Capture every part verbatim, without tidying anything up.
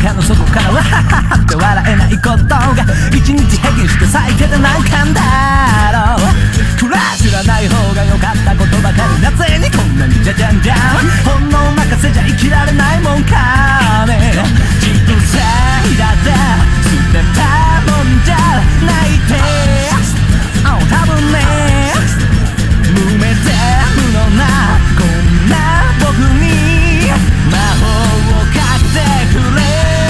腹の底からわはははって笑えないことが一日平均して最低で何巻だろう。くら知らない方が良かったことばかりなぜにこんなにじゃじゃんじゃん。本能任せじゃ生きられないもんかね。自分さえだって捨てたもんじゃないってあ多分ね無名で無能なこんな僕に魔法をかけてくれ。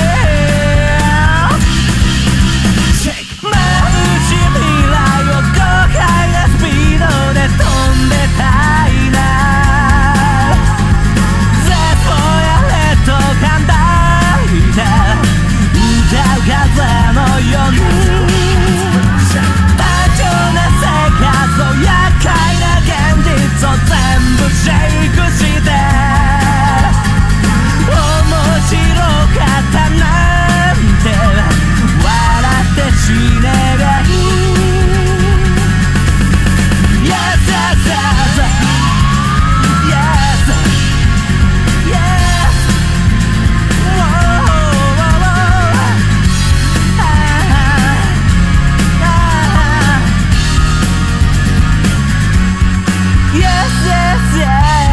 眩しい未来を豪快なスピードで飛んでたいな。絶望や劣等感抱いて歌う風のように単純な生活を厄介な現実を全部シェイクして面白かったなんて笑って死ねばいい。 Yes, yes, yes, yes, yes, oh, oh, oh, oh. Ah, ah. Yes, yes, yes.